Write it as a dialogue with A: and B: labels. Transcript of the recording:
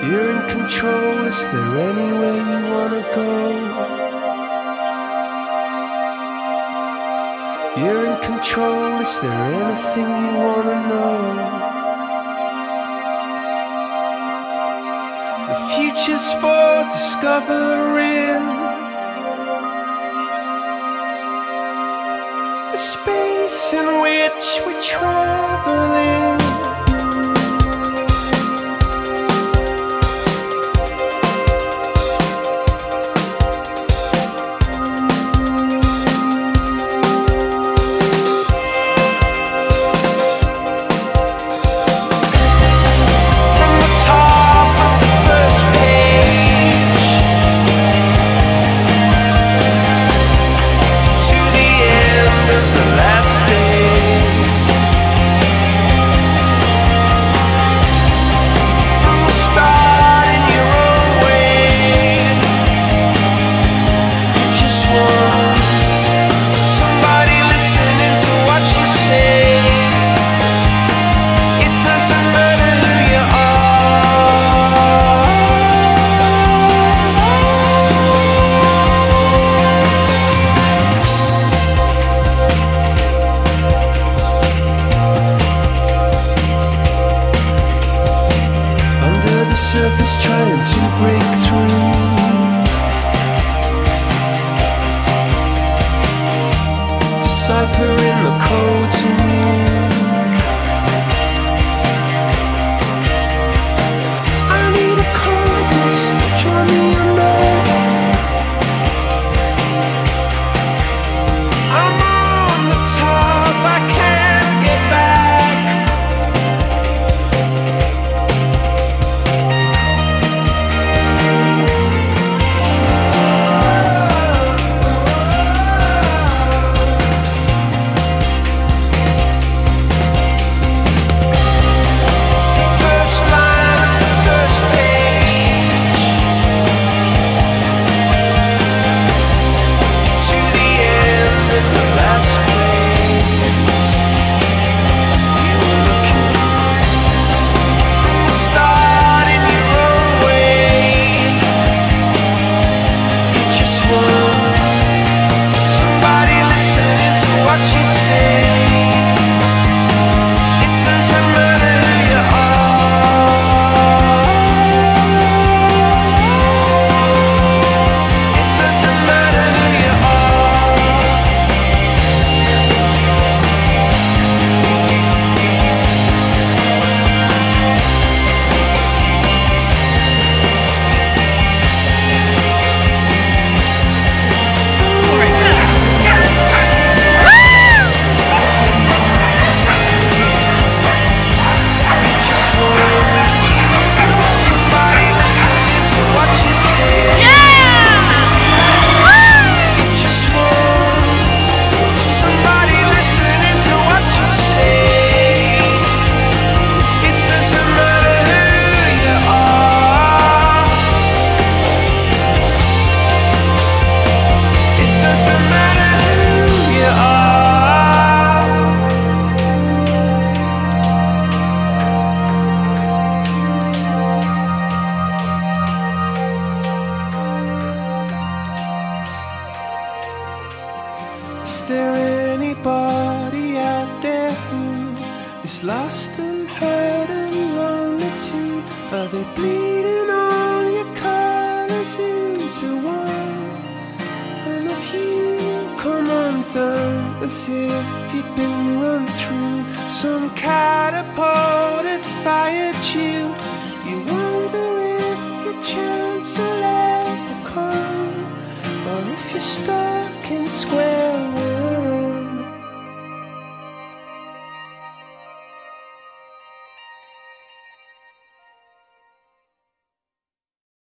A: You're in control, is there anywhere you wanna go? You're in control, is there anything you wanna know? The future's for discovering, the space in which we're traveling. Surface trying to break through, deciphering the codes in you. I need a compass, draw me a map. I'm on the top, I can't get back. Is there anybody out there who is lost and hurt and lonely too? Are they bleeding all your colors into one? And if you come undone as if you'd been run through some catapult that fired you, you wonder if your chance will ever come, or if you're stuck in square one.